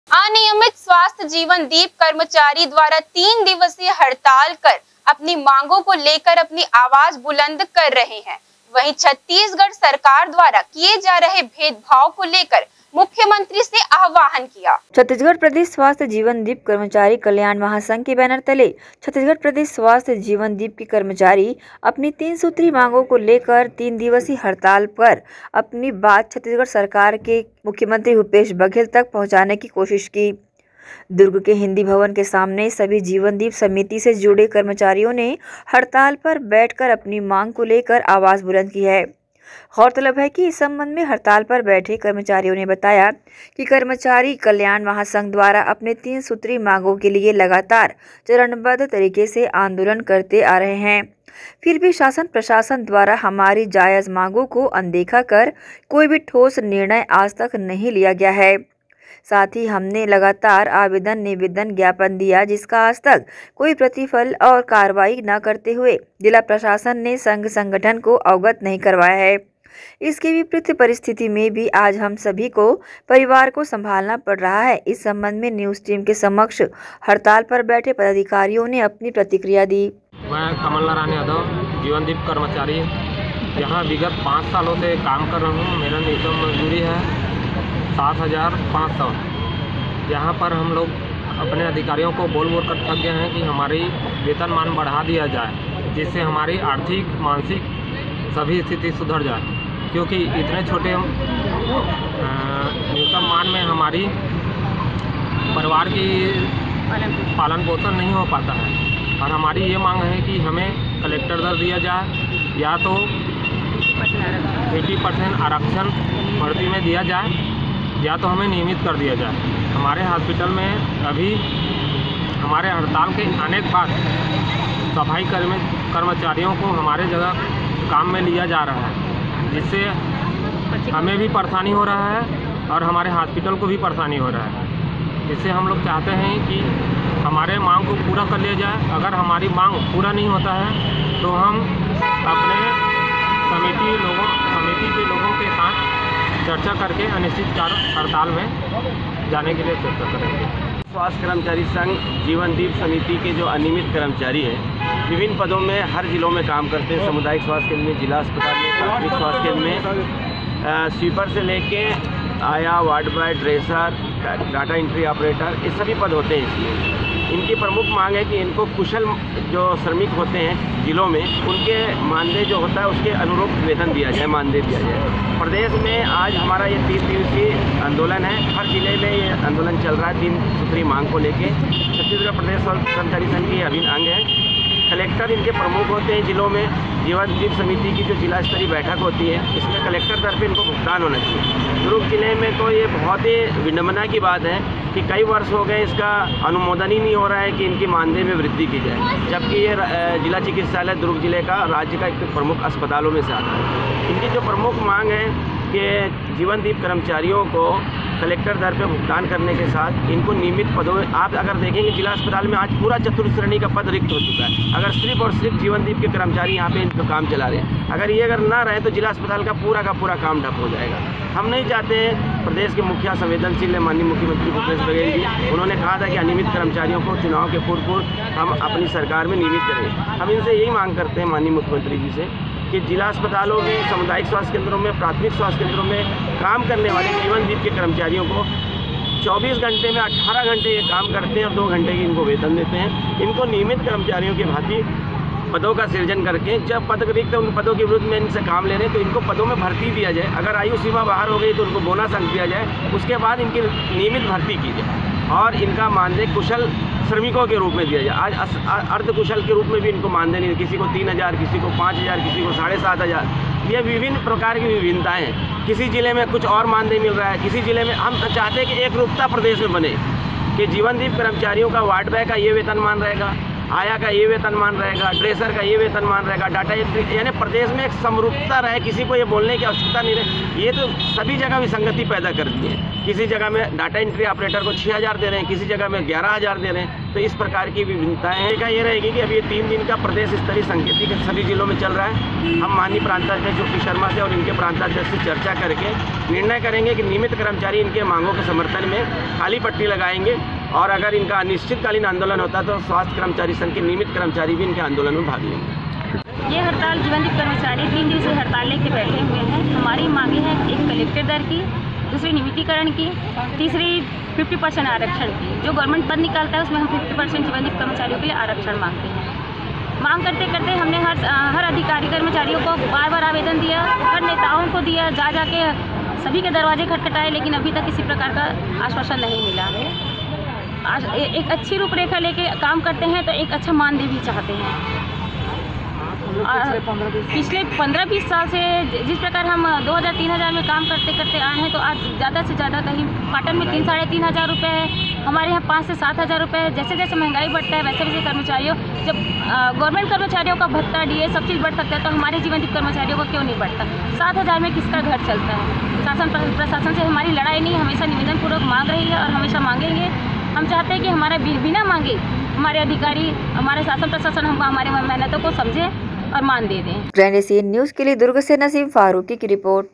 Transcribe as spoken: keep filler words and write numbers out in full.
अनियमित स्वास्थ्य जीवन दीप कर्मचारी द्वारा तीन दिवसीय हड़ताल कर अपनी मांगों को लेकर अपनी आवाज बुलंद कर रहे हैं। वहीं छत्तीसगढ़ सरकार द्वारा किए जा रहे भेदभाव को लेकर मुख्यमंत्री से आह्वान किया। छत्तीसगढ़ प्रदेश स्वास्थ्य जीवन दीप कर्मचारी कल्याण महासंघ के बैनर तले छत्तीसगढ़ प्रदेश स्वास्थ्य जीवन दीप के कर्मचारी अपनी तीन सूत्री मांगों को लेकर तीन दिवसीय हड़ताल पर अपनी बात छत्तीसगढ़ सरकार के मुख्यमंत्री भूपेश बघेल तक पहुंचाने की कोशिश की। दुर्ग के हिंदी भवन के सामने सभी जीवन दीप समिति से जुड़े कर्मचारियों ने हड़ताल पर बैठकर अपनी मांग को लेकर आवाज बुलंद की है। गौरतलब है कि इस संबंध में हड़ताल पर बैठे कर्मचारियों ने बताया कि कर्मचारी कल्याण महासंघ द्वारा अपने तीन सूत्री मांगों के लिए लगातार चरणबद्ध तरीके से आंदोलन करते आ रहे हैं, फिर भी शासन प्रशासन द्वारा हमारी जायज मांगों को अनदेखा कर कोई भी ठोस निर्णय आज तक नहीं लिया गया है। साथ ही हमने लगातार आवेदन निवेदन ज्ञापन दिया, जिसका आज तक कोई प्रतिफल और कार्रवाई न करते हुए जिला प्रशासन ने संघ संगठन को अवगत नहीं करवाया है। इसके विपरीत परिस्थिति में भी आज हम सभी को परिवार को संभालना पड़ रहा है। इस संबंध में न्यूज टीम के समक्ष हड़ताल पर बैठे पदाधिकारियों ने अपनी प्रतिक्रिया दी। मैं कमल नारायण यादव, जीवन दीप कर्मचारी, यहाँ विगत पाँच सालों से काम कर रहा हूँ। मेरा न्यूनतम मजदूरी है सात हज़ार पाँच सौ। यहाँ पर हम लोग अपने अधिकारियों को बोल बोल कर थक गए हैं कि हमारी वेतनमान बढ़ा दिया जाए, जिससे हमारी आर्थिक मानसिक सभी स्थिति सुधर जाए, क्योंकि इतने छोटे न्यूनतम मान में हमारी परिवार की पालन पोषण नहीं हो पाता है। और हमारी ये मांग है कि हमें कलेक्टर दर दिया जाए, या तो अस्सी परसेंट आरक्षण भर्ती में दिया जाए, या तो हमें नियमित कर दिया जाए। हमारे हॉस्पिटल में अभी हमारे हड़ताल के आने के बाद सफाई कर्मी कर्मचारियों को हमारे जगह काम में लिया जा रहा है, जिससे हमें भी परेशानी हो रहा है और हमारे हॉस्पिटल को भी परेशानी हो रहा है। इससे हम लोग चाहते हैं कि हमारे मांग को पूरा कर लिया जाए। अगर हमारी मांग पूरा नहीं होता है तो हम अपने समिति लोगों समिति के लोगों के साथ चर्चा करके अनिश्चितकाल हड़ताल में जाने के लिए चर्चा करेंगे। स्वास्थ्य कर्मचारी संघ जीवन दीप समिति के जो अनियमित कर्मचारी हैं, विभिन्न पदों में हर जिलों में काम करते हैं। सामुदायिक स्वास्थ्य केंद्र में, जिला अस्पताल में, प्राथमिक स्वास्थ्य केंद्र में, स्वीपर से लेके आया, ward boy, dresser, data entry operator, ये सभी पद होते हैं इसमें। इनकी प्रमुख मांग है कि इनको कुशल जो श्रमिक होते हैं जिलों में, उनके मानदेय जो होता है उसके अनुरूप वेतन दिया जाए, मानदेय दिया जाए। प्रदेश में आज हमारा ये तीन दिवसीय आंदोलन है। हर जिले में ये आंदोलन चल रहा है तीन सूत्री मांग को लेके। छत्तीसगढ़ प्रदेश कर्मचारी संघ की अभिन्न अंग है। कलेक्टर इनके प्रमुख होते हैं जिलों में। जीवन दीप समिति की जो जिला स्तरीय बैठक होती है, इसमें कलेक्टर तरफ इनको भुगतान होना चाहिए। दुर्ग जिले में तो ये बहुत ही विडम्बना की बात है कि कई वर्ष हो गए इसका अनुमोदन ही नहीं हो रहा है कि इनकी मानदेय में वृद्धि की जाए, जबकि ये जिला चिकित्सालय दुर्ग जिले का राज्य का एक प्रमुख अस्पतालों में से आता है। इनकी जो प्रमुख मांग है कि जीवन दीप कर्मचारियों को कलेक्टर दर पे भुगतान करने के साथ इनको नियमित पदों में, आप अगर देखेंगे जिला अस्पताल में आज पूरा चतुर्थ श्रेणी का पद रिक्त हो चुका है। अगर सिर्फ और सिर्फ जीवन दीप के कर्मचारी यहाँ पे इनको काम चला रहे हैं, अगर ये अगर ना रहे तो जिला अस्पताल का पूरा का पूरा काम ठप हो जाएगा। हम नहीं चाहते हैं। प्रदेश के मुखिया संवेदनशील है माननीय मुख्यमंत्री भूपेश बघेल जी, उन्होंने कहा था कि अनियमित कर्मचारियों को चुनाव के पूर्व पूर्व हम अपनी सरकार में नियमित करें। हम इनसे यही मांग करते हैं माननीय मुख्यमंत्री जी से कि जिला अस्पतालों में, सामुदायिक स्वास्थ्य केंद्रों में, प्राथमिक स्वास्थ्य केंद्रों में काम करने वाले जीवन दीप के कर्मचारियों को चौबीस घंटे में अठारह घंटे ये काम करते हैं और दो घंटे की इनको वेतन देते हैं। इनको नियमित कर्मचारियों की भांति पदों का सृजन करके, जब पद रिक्त उन पदों के विरुद्ध में इनसे काम ले रहे हैं तो इनको पदों में भर्ती दिया जाए। अगर आयु सीमा बाहर हो गई तो उनको बोनस अंक दिया जाए, उसके बाद इनकी नियमित भर्ती की जाए और इनका मानदेय कुशल श्रमिकों के रूप में दिया जाए। आज अर्ध कुशल के रूप में भी इनको मानदेय नहीं, किसी को तीन हज़ार, किसी को पाँच हज़ार, किसी को साढ़े सात हज़ार। ये विभिन्न प्रकार की विभिन्नताएँ हैं। किसी ज़िले में कुछ और मानदेय मिल रहा है, किसी ज़िले में। हम चाहते हैं कि एक रूपता प्रदेश में बने कि जीवन दीप कर्मचारियों का वार्ड बॉय का ये वेतनमान रहेगा, आया का ये वेतनमान रहेगा, ड्रेसर का ये वेतनमान रहेगा, डाटा एंट्री, यानी प्रदेश में एक समरूपता रहे, किसी को ये बोलने की आवश्यकता नहीं रहे। ये तो सभी जगह विसंगति पैदा कर दी है। किसी जगह में डाटा एंट्री ऑपरेटर को छः हज़ार दे रहे हैं, किसी जगह में ग्यारह हज़ार दे रहे हैं। तो इस प्रकार की विभिन्नताएं हैं। का ये रहेगी कि अभी ये तीन दिन का प्रदेश स्तरीय सांकेतिक सभी जिलों में चल रहा है। हम माननीय प्रांताध्यक्ष ओ पी शर्मा से और इनके प्रांताध्यक्ष से चर्चा करके निर्णय करेंगे कि नियमित कर्मचारी इनके मांगों के समर्थन में खाली पट्टी लगाएंगे, और अगर इनका अनिश्चितकालीन आंदोलन होता है तो स्वास्थ्य कर्मचारी संघ के नियमित कर्मचारी भी इनके आंदोलन में भाग लेंगे। ये हड़ताल जीवनदीप कर्मचारी तीन दिवसीय हड़ताल लेके बैठे हुए हैं। हमारी मांगे हैं, एक कलेक्टर दर की, दूसरी नियमितीकरण की, तीसरी पचास परसेंट आरक्षण की। जो गवर्नमेंट पद निकालता है उसमें हम पचास परसेंट जीवनदीप कर्मचारियों के लिए आरक्षण मांगते हैं। मांग करते करते हमने हर हर अधिकारी कर्मचारियों को बार बार आवेदन दिया, हर नेताओं को दिया, जा जा के सभी के दरवाजे खटखटाए, लेकिन अभी तक किसी प्रकार का आश्वासन नहीं मिला। आज एक अच्छी रूपरेखा लेके काम करते हैं तो एक अच्छा मानदेय भी चाहते हैं। पिछले पंद्रह बीस साल से जिस प्रकार हम दो हज़ार तीन हज़ार में काम करते करते आए हैं, तो आज ज़्यादा से ज़्यादा कहीं पाटन में तीन साढ़े तीन हज़ार रुपये है, हमारे यहाँ पाँच से सात हज़ार रुपये है। जैसे जैसे महंगाई बढ़ता है वैसे वैसे कर्मचारियों, जब गवर्नमेंट कर्मचारियों का भत्ता डी ए सब चीज़ बढ़ सकता है, तो हमारे जीवनदीप कर्मचारियों को क्यों नहीं बढ़ता? सात हज़ार में किसका घर चलता है? शासन प्रशासन से हमारी लड़ाई नहीं, हमेशा निवेदनपूर्वक मांग रही है और हमेशा मांगेंगे। हम चाहते हैं कि हमारा बिना मांगे हमारे अधिकारी, हमारे शासन प्रशासन हमको हमारे मेहनतों को समझे और मान दे दें। ग्रैंड एशियन न्यूज़ के लिए दुर्ग से नसीम फारूकी की रिपोर्ट।